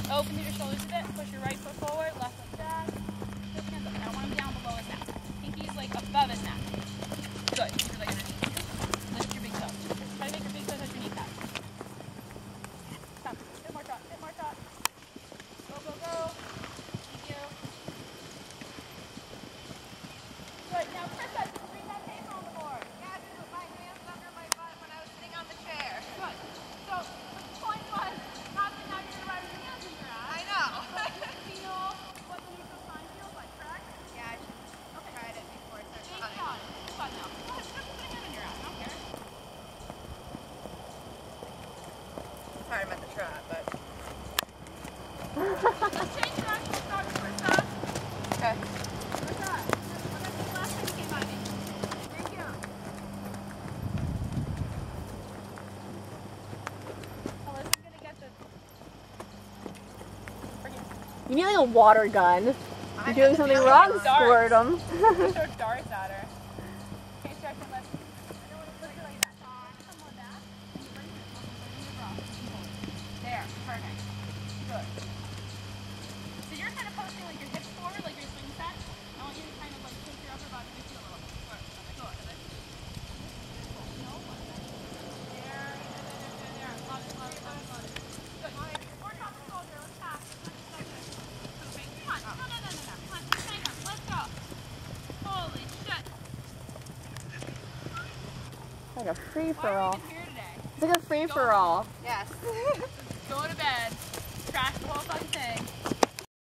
Open through your shoulders a bit. Push your right foot forward, left foot back. Lift hands up. I don't want him down below his neck. Pinky's like above his neck. Good. Keep your leg underneath you. Lift your big toe. Try to make your big toe touch your kneecap. Come. Hit more shot. Hit more shot. Go, go, go. Thank you. Good. Now, Chris, bring that paper on the board. Yeah, I did my hands under my butt when I was sitting on the chair. Good. So, the point was not that now you're going to ride with your hands in your ass. I know. But you feel what the neutral sign feels like, correct? Yeah, I should have tried it before it started Big running. shot. It's fun now. Go ahead, just put a hand in your ass. I don't care. Sorry about the trot, but... Let's change direction. Let's start with first shot. Okay. First shot. I'm going to see the last time you came by me. Thank you. Alyssa's going to get the... You need like a water gun. You're doing something wrong, squirt them. Throw darts at her. Change direction, let's... I don't want to put it like that. Come on back. And you bring your bra. There. Perfect. Good. So you're kind of posting like your hips forward, like your swing set. I want you to kind of like take your upper body with you a little bit. Good. No, there. Love it, love it, love it, love it. Good. More top of the shoulder. Let's pass. Okay, come on. No. Come on, hang on. Let's go. Holy shit. Like a free for Why are all. we even here today? It's like a free for all. Yes. Go to bed. Crash the whole fucking thing.